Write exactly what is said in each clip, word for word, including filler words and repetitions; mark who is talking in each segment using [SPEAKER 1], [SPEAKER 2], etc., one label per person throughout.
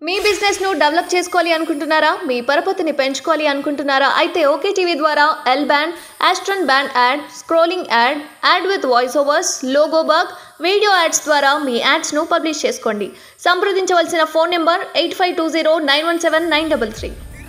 [SPEAKER 1] మీ business ను develop చేసుకోవాలి అనుకుంటున్నారా? మీ పరపతిని పెంచుకోవాలి అనుకుంటున్నారా? అయితే ఓకే టీవీ ద్వారా L band, aston band ad, scrolling ad, ad with voice overs, logo bug, video ads ద్వారా మీ యాడ్స్ ను పబ్లిష్ చేసుకోండి. సంప్రదించవలసిన phone number eight five two zero nine one seven nine three three.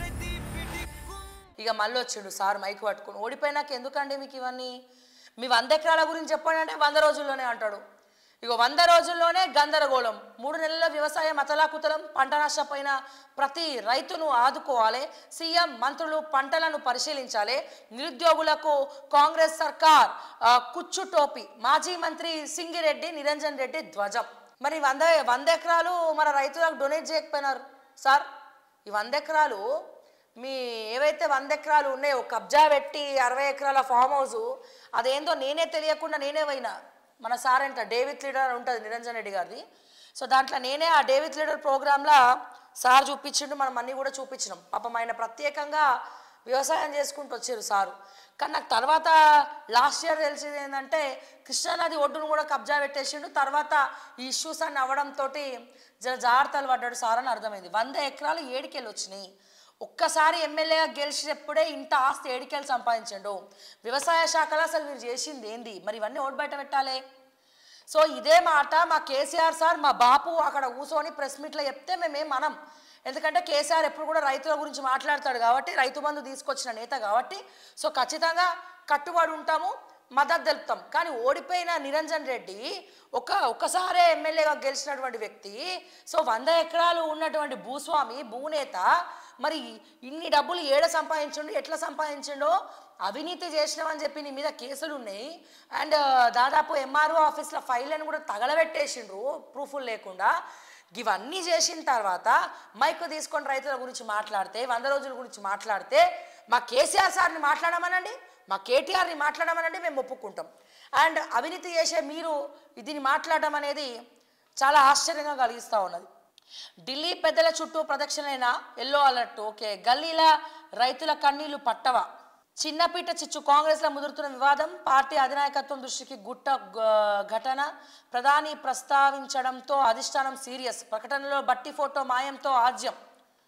[SPEAKER 2] ఇక మళ్ళీ వచ్చిండు sir mic పట్టుకుని. ఓడిపోయినాక ఎందుకండి మీకు ఇవన్నీ? మీ వంద ఎకరాల గురించి చెప్పండి అంటే వంద రోజుల్లోనే అంటాడు. ఇక వంద రోజుల్లోనే గందరగోళం. మూడు నెలల వ్యవసాయం అతలాకుతలం. పంట నష్టపోయిన ప్రతి రైతును ఆదుకోవాలి. సీఎం మంత్రులు పంటలను పరిశీలించాలి. నిరుద్యోగులకు కాంగ్రెస్ సర్కార్ కుచ్చు టోపీ. మాజీ మంత్రి సింగిరెడ్డి నిరంజన్ రెడ్డి ధ్వజం. మరి వంద వంద ఎకరాలు మన రైతులకు డొనేట్ చేయకపోయినారు సార్. ఈ వంద ఎకరాలు మీ ఏవైతే వంద ఎకరాలు ఉన్నాయో కబ్జా పెట్టి అరవై ఎకరాల ఫామ్ హౌస్ అదేందో నేనే తెలియకుండా నేనే పోయినా. మన సార్ అంట డేవిడ్ లీడర్ ఉంటుంది నిరంజన్ రెడ్డి గారిది. సో దాంట్లో నేనే ఆ డేవిడ్ లీడర్ ప్రోగ్రాంలో సార్ చూపించిండు, మనం అన్నీ కూడా చూపించినాం. పాపం ఆయన ప్రత్యేకంగా వ్యవసాయం చేసుకుంటూ వచ్చారు సారు. కానీ నాకు తర్వాత లాస్ట్ ఇయర్ తెలిసింది ఏంటంటే కృష్ణానది ఒడ్డును కూడా కబ్జా పెట్టేసిండు. తర్వాత ఈ ఇష్యూస్ అన్ని అవ్వడంతో జర జాగ్రత్తలు పడ్డాడు సార్ అని అర్థమైంది. వంద ఎకరాలు ఏడికెళ్ళి వచ్చినాయి. ఒక్కసారి ఎమ్మెల్యేగా గెలిచినప్పుడే ఇంత ఆస్తి ఏడికెళ్ళి సంపాదించండు. వ్యవసాయ శాఖలో అసలు మీరు చేసింది ఏంది? మరి ఇవన్నీ ఓటు బయట పెట్టాలి. సో ఇదే మాట మా కేసీఆర్ సార్ మా బాపు అక్కడ కూర్చొని ప్రెస్ మీట్లో చెప్తే మేమేం మనం. ఎందుకంటే కేసీఆర్ ఎప్పుడు కూడా రైతుల గురించి మాట్లాడతాడు కాబట్టి, రైతు బంధు తీసుకొచ్చిన నేత కాబట్టి సో ఖచ్చితంగా కట్టుబడి ఉంటాము, మద్దతు తెలుపుతాం. కానీ ఓడిపోయిన నిరంజన్ రెడ్డి ఒక ఒక్కసారే ఎమ్మెల్యేగా గెలిచినటువంటి వ్యక్తి, సో వంద ఎకరాలు ఉన్నటువంటి భూస్వామి భూనేత మరి ఇన్ని డబ్బులు ఏడ సంపాదించండు, ఎట్లా సంపాదించిండో అవినీతి చేసినామని చెప్పి నీ మీద కేసులు ఉన్నాయి. అండ్ దాదాపు ఎంఆర్ఓ ఆఫీస్లో ఫైళ్ళని కూడా తగలబెట్టేసిండ్రు ప్రూఫ్లు లేకుండా. ఇవన్నీ చేసిన తర్వాత మైకు తీసుకొని రైతుల గురించి మాట్లాడితే, వంద రోజుల గురించి మాట్లాడితే మా కేసీఆర్ సార్ని మాట్లాడమనండి, మా కేటీఆర్ని మాట్లాడమనండి, మేము ఒప్పుకుంటాం. అండ్ అవినీతి చేసే మీరు దీన్ని మాట్లాడడం అనేది చాలా ఆశ్చర్యంగా కలిగిస్తూ ఉన్నది. ఢిల్లీ పెద్దల చుట్టూ ప్రదక్షిణైన ఎల్లో అలర్ట్. ఓకే, గల్లీల రైతుల కన్నీళ్లు పట్టవ. చిన్నపీట చిచ్చు. కాంగ్రెస్లో ముదురుతున్న వివాదం. పార్టీ అధినాయకత్వం దృష్టికి గుట్ట ఘటన ప్రధాని ప్రస్తావించడంతో అధిష్టానం సీరియస్. ప్రకటనలో బట్టి ఫోటో మాయంతో ఆజ్యం.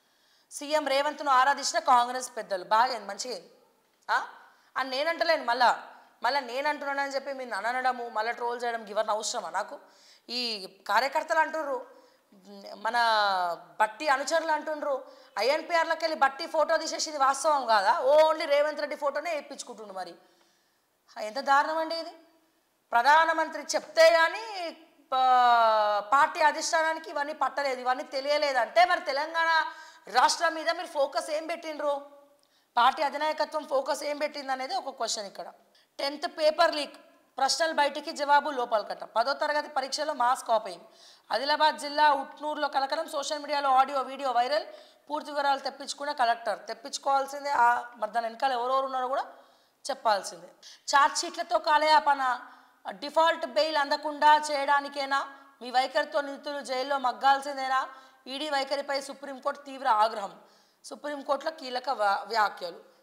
[SPEAKER 2] సీఎం రేవంత్ను ఆరాధించిన కాంగ్రెస్ పెద్దలు. బాగా మంచిగా అని నేనంటలేను. మళ్ళా మళ్ళీ నేనంటున్నానని చెప్పి మీరు అనడము, మళ్ళీ ట్రోల్ చేయడం ఇవన్నీ అవసరమా నాకు? ఈ కార్యకర్తలు అంటుర్రు, మన బట్టి అనుచరులు అంటుండ్రు ఐఎన్పిఆర్లోకి వెళ్ళి బట్టి ఫోటో తీసేసింది వాస్తవం కాదా? ఓన్లీ రేవంత్ రెడ్డి ఫోటోనే వేయించుకుంటుండు. మరి ఎంత దారుణం అండి ఇది. ప్రధానమంత్రి చెప్తే కానీ పార్టీ అధిష్టానానికి ఇవన్నీ పట్టలేదు, ఇవన్నీ తెలియలేదంటే మరి తెలంగాణ రాష్ట్రం మీద మీరు ఫోకస్ ఏం పెట్టిండ్రు? పార్టీ అధినాయకత్వం ఫోకస్ ఏం పెట్టింది అనేది ఒక క్వశ్చన్ ఇక్కడ. Tenth paper leak. ప్రశ్నలు బయటికి జవాబు లోపలికట. పదో తరగతి పరీక్షలో మాస్ కాపయింగ్. ఆదిలాబాద్ జిల్లా ఉట్నూరులో కలకలం. సోషల్ మీడియాలో ఆడియో వీడియో వైరల్. పూర్తి వివరాలు తెప్పించుకున్న కలెక్టర్. తెప్పించుకోవాల్సిందే, మరి దాని వెనకాల ఎవరెవరు ఉన్నారో కూడా చెప్పాల్సిందే. ఛార్జ్ షీట్లతో కాలయాపన. డిఫాల్ట్ బెయిల్ అందకుండా చేయడానికేనా మీ వైఖరితో నిందితులు జైల్లో మగ్గాల్సిందేనా? ఈడీ వైఖరిపై సుప్రీంకోర్టు తీవ్ర ఆగ్రహం. సుప్రీంకోర్టులో కీలక వ్యాఖ్యలు.